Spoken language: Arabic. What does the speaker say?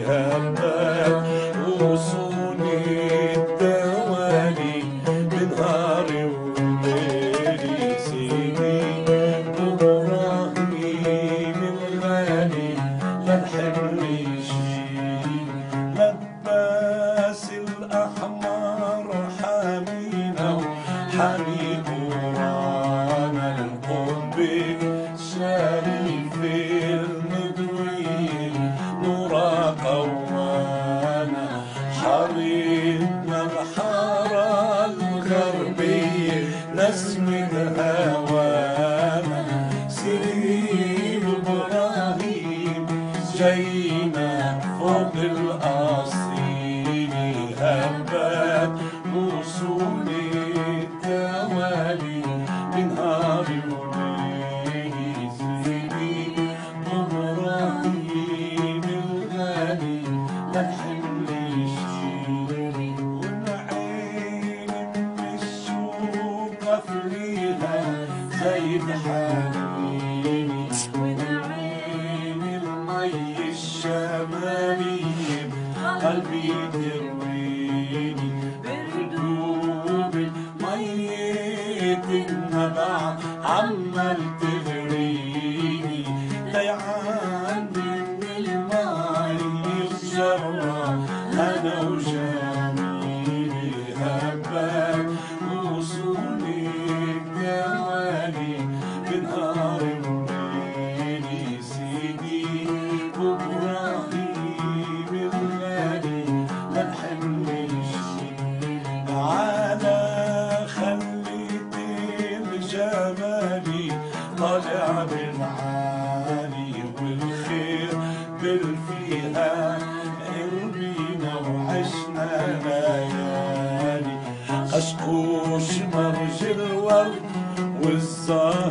هبات وصوني الدوالي بنهاري وليلي سيدي وابراهيم الغالي للحمل يشيل لباس الاحمر حامينا وحامي قرانا القرب شريف المدوي نورا قوانا حريتنا الحارة الغربية نسمة هوانا سليم إبراهيم جينا فوق الأصيل هبات وصول التوالي بنهار وليلي سليم إبراهيم الغالي للحمل يشيل والعين من الشوق فيها زي الحنين والعين المي الشمالي قلبي ترويني بردوب مية النبع عمال تغريني ليعاني من المي الجرة أنا وجميلي هبات وصولي الدوالي بنهار وليلي سيدي وابراهيم الغالي للحمل يشيل على خليت الجمالي طالع بالعالي والخير بالفيها قلبينا وعشنا ليالي قشقوش مرج الورد والزهر